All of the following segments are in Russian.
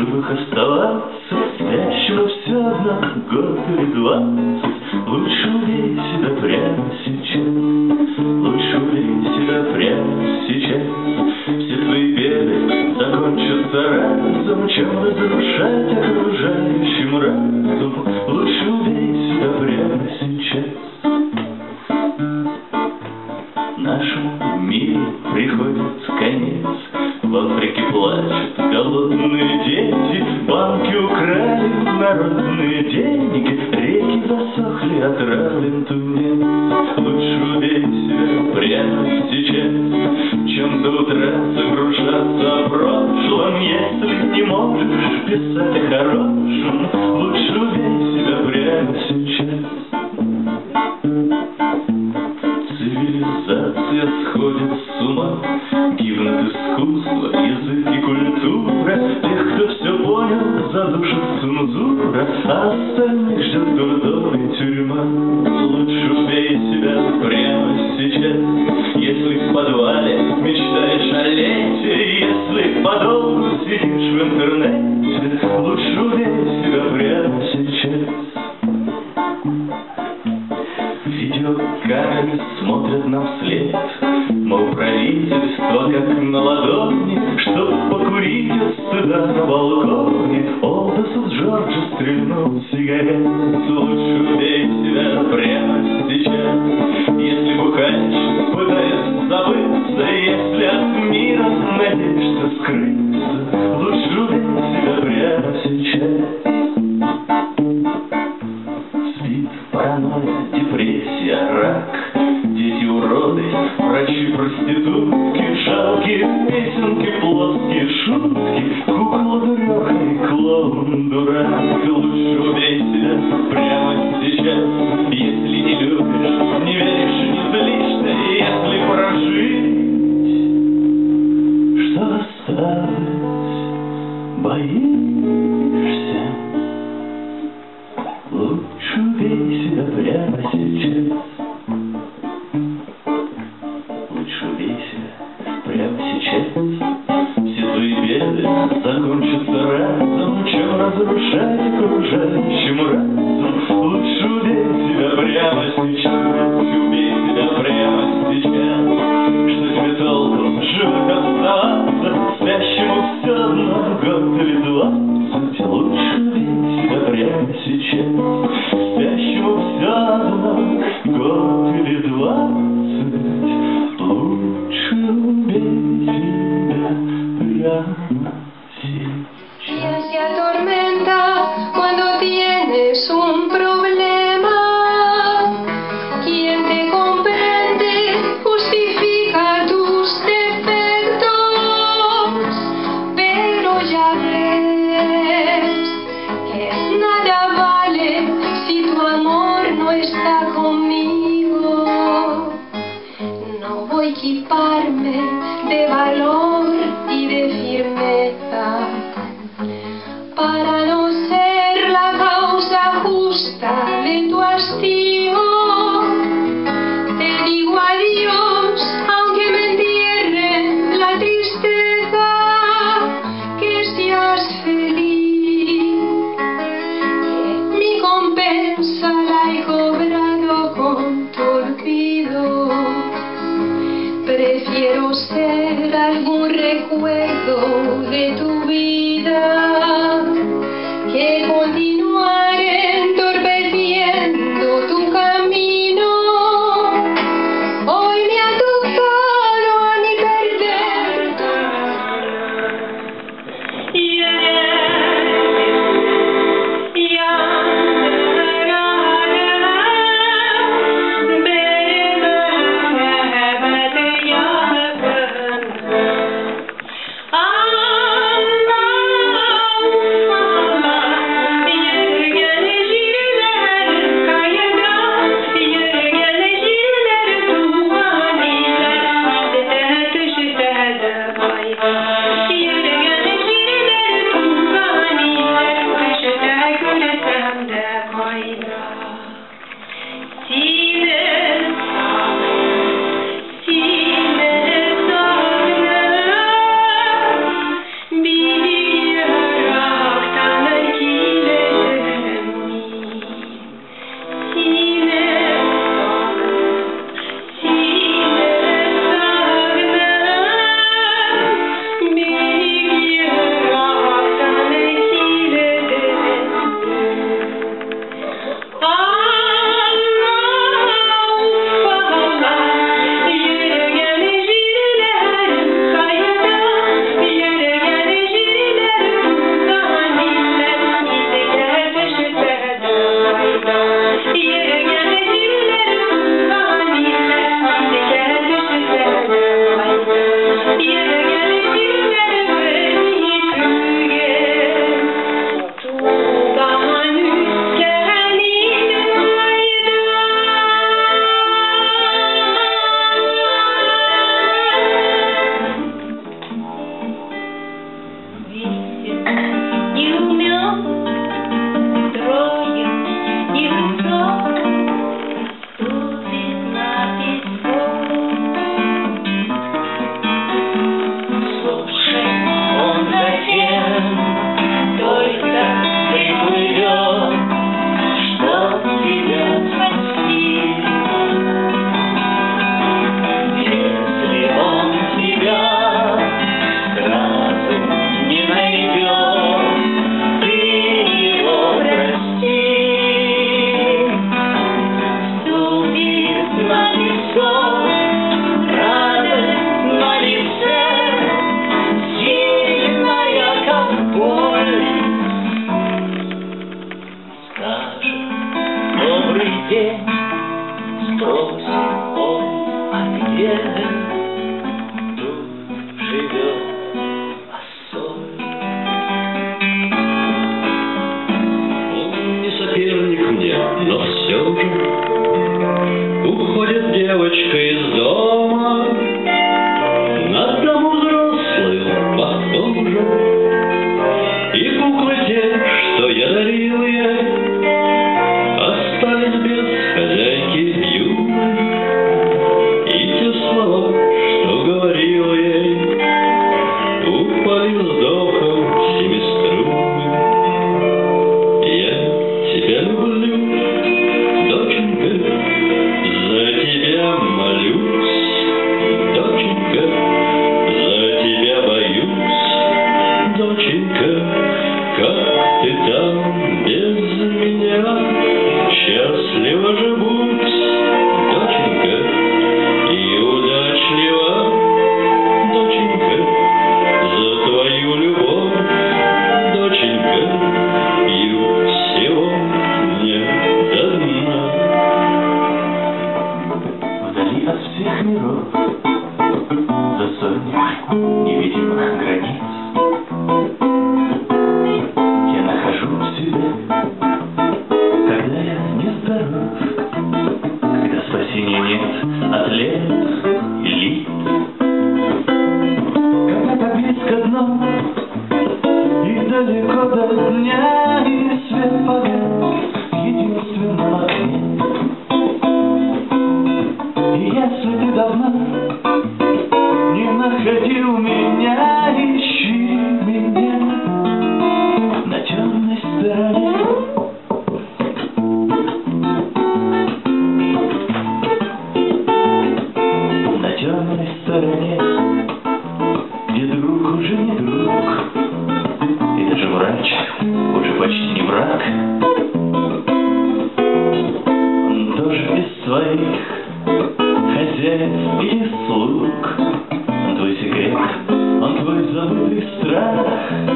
живых оставаться, спящего все равно год или 20. Лучше убей себя прямо сейчас, лучше убей себя прямо сейчас. Все твои беды закончатся разом, чем разрушать окружающим разум. Лучше убей себя прямо сейчас. Нашему миру приходит конец, в Африке плачут голодные дети, банки украли народные деньги, реки засохли, отравлен тунец. Лучше убей себя прямо сейчас, чем до утра сокрушаться о прошлом. Если не можешь писать о хорошем, лучше убей себя прямо сейчас. Цивилизация сходит с ума, гибнут искусство, язык и культура. Тех, кто все понял, задушит цензура, а остальных ждет дурдом и тюрьма. Лучше убей себя прямо сейчас, если в подвале мечтаешь о лете, если подолгу сидишь в интернете. Лучше убей себя прямо сейчас. Видеокамеры смотрят нам вслед, мол, правительство как на ладони, чтоб покурить от стыда на балконе. Олдосу Джорджа стрельнул сигарет. Лучше убей себя прямо сейчас, если бухаешь, пытаясь забыться, если от мира надеешься скрыться. Лучше убей себя прямо сейчас. Спит паранойя, депрессия, рак, дети уроды, врачи проститутки, жалкие песенки, плоские шутки, кукла дуреха и клоун дурак. Лучше убей себя прямо сейчас, если не любишь, не веришь, не злишься, если прожить, что осталось, боишься. Лучше убей себя прямо сейчас. Лучше убей себя прямо сейчас. Все твои беды закончатся разом, чем разрушать окружающим разум. Лучше убей себя прямо сейчас. Убей себя прямо сейчас. Что тебе толку живых оставаться, спящему все равно год или 20. Лучше убей себя прямо сейчас, спящему все равно год или 20. Лучше убей себя прямо сейчас. ¿Quién se atormenta cuando tienes un problema? ¿Quién te comprende, justifica tus defectos? Pero ya ves que nada vale si tu amor no está conmigo. No voy a equiparme de valor y de firmeza para no ser la causa justa de tu hastío. Te digo adiós, aunque me entierre la tristeza, que seas feliz, que mi compensa la he cobrado con tu olvido. Prefiero ser algún recuerdo de tu vida que continuar entorpeciendo tu camino. Hoy me ha tocado a mí perderte. Allah день спросит он, а где тут живет Ассоль? Он не соперник мне, но все же уходит девочка из дома, на дому взрослую похожа, и куклы те, что я дарил ей, остались без хозяйки юной, и те слова, что говорил ей, упали вздохом семиструнным. Я тебя люблю, доченька, за тебя молюсь, доченька, за тебя боюсь, доченька, как ты там без меня? Счастливо же будь, доченька, и удачлива, доченька, за твою любовь, доченька, и всего не до дна. Вдали от всех миров, за сотни невидимых границ, я нахожу себя, когда я нездоров, когда спасения нет от лет и лиц, когда так близко дно и далеко до дня, и свет погас в единственном окне. И если ты давно не находил меня, ищи меня на темной стороне. На темной стороне, где друг уже не друг, и даже врач уже почти не враг. Он тоже без своих хозяев и слуг. Он твой секрет, он твой забытый страх.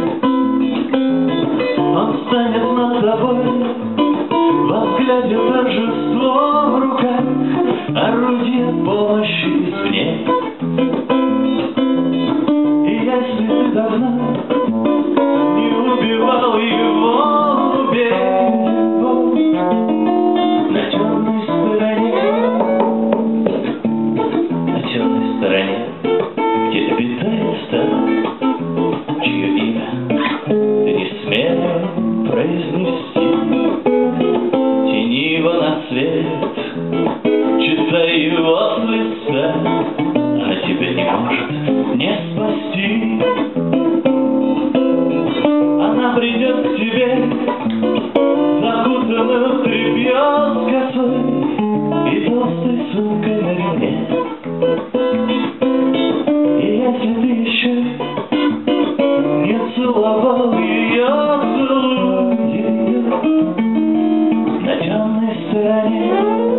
Он станет над тобой во взгляде торжество в руках, орудие помощи извне. И если ты давно не убивал его, убей его на темной стороне, где обитает стар, чье имя ты не смел произнести. Тяни его на свет, читай его с лица, а тебя не может не спасти. Она придет к тебе, закутанную в тряпье с косой и толстой сумкой на ремне. И если ты еще не целовал ее, целуй ее на темной стороне.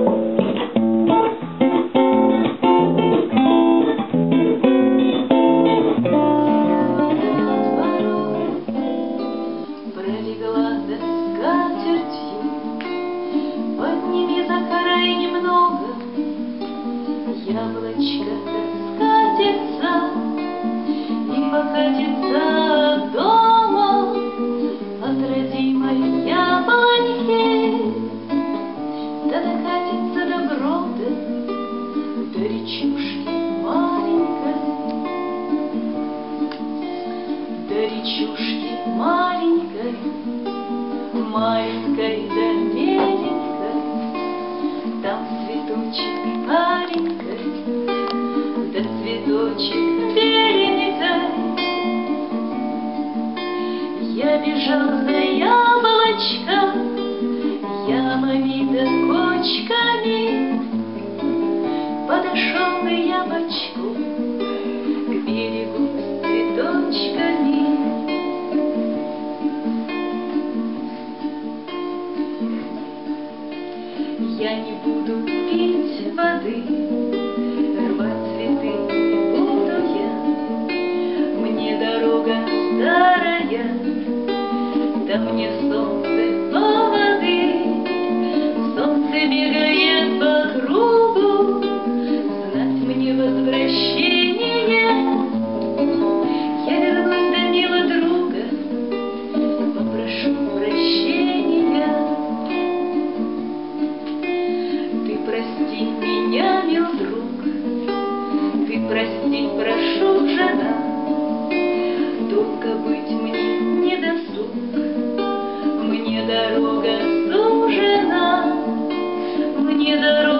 Пролегла до скатертью, подними за край немного, яблочко скатится и покатится от дома, от родимой яблоньки, да докатится до брода, до речушки маленькой, до речушки маленькой, маленькой да меленькой, там цветочек аленькой, да цветочек беленькой. Я бежал за яблочком, ямами да кочками, подошел к яблочку, к берегу с цветочками. Я не буду пить воды, рвать цветы не буду я. Мне дорога старая, да мне солнце поводы, солнце бегает по кругу, знать мне возвращение. Я вернусь до милого друга, попрошу прощения. Ты прости меня, мил друг, ты прости, прошу, жена. Долго быть мне не досуг, мне дорога сужена, мне дорога